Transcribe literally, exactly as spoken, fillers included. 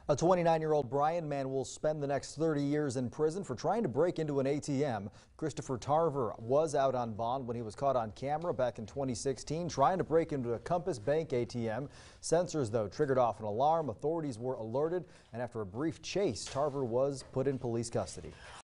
A twenty-nine-year-old Brian man will spend the next thirty years in prison for trying to break into an A T M. Christopher Tarver was out on bond when he was caught on camera back in twenty sixteen trying to break into a Compass Bank A T M. Sensors, though, triggered off an alarm. Authorities were alerted, and after a brief chase, Tarver was put in police custody.